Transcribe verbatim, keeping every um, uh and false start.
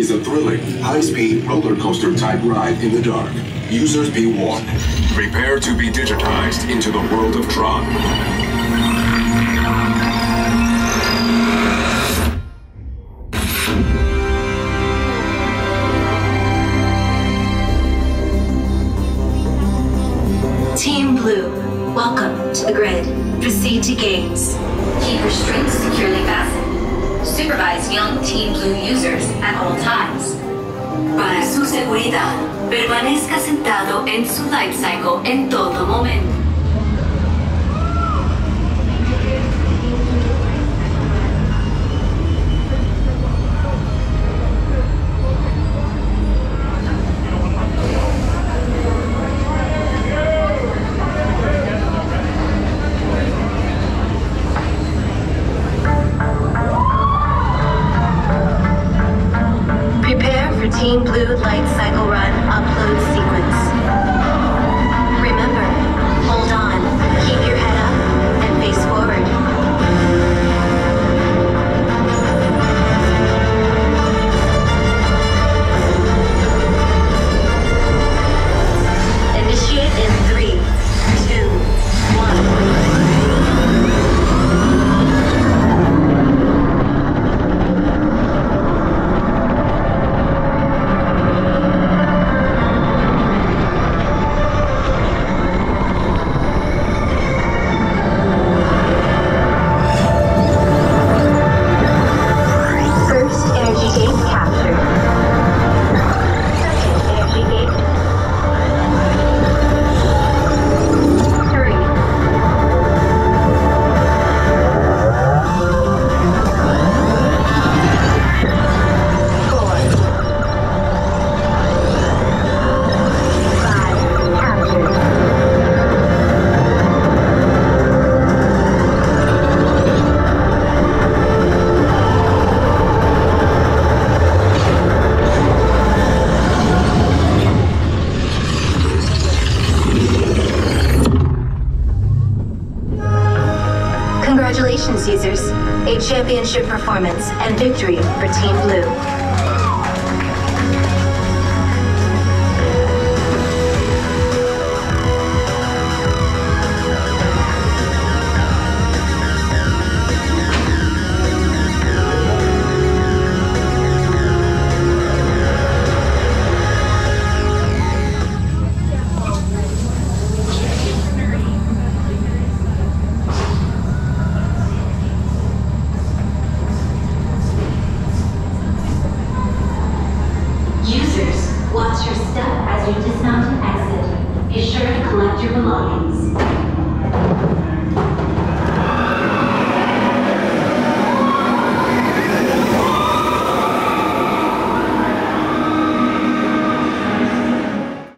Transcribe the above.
is a thrilling, high-speed roller coaster type ride in the dark. Users be warned. Prepare to be digitized into the world of Tron. Team Blue, welcome to the grid. Proceed to gates. Keep restraints securely fastened. Supervise young Team Blue users at all times. Para su seguridad, permanezca sentado en su Lightcycle en todo momento. Prepare for Team Blue Lightcycle Run Upload C.